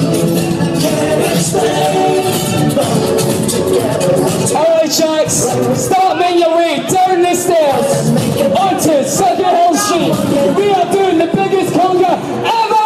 Alright, Sharks, start making your way down the stairs onto Circuit Hill Street. We are doing the biggest conga ever!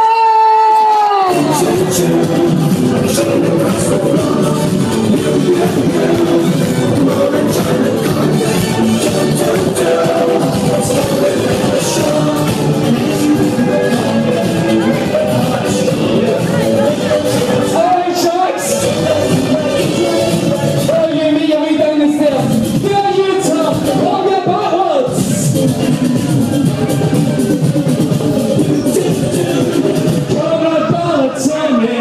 Conrad Balatoni,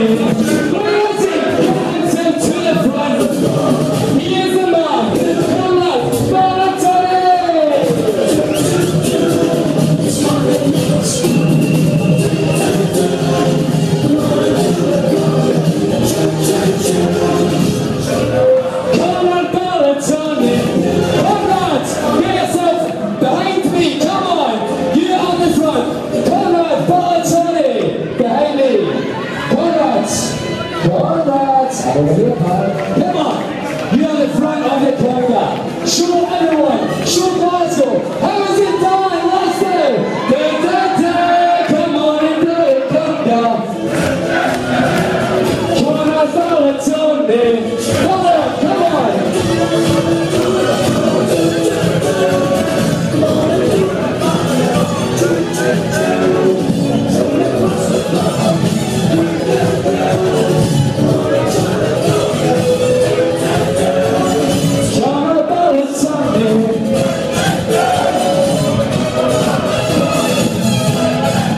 to the front. He is the man, Conrad Balatoni. Conrad Balatoni, Conrad, get yourself behind me. Come on, you on the front. Conrad Balatoni, behind me. Conrad, come on, you on the front of the conga. Show everyone, show Glasgow. How was it done last day? Come on and do it, conga. Conrad Balatoni, come on.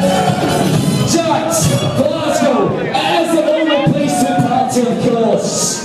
Glasgow, as the only place to party, of course.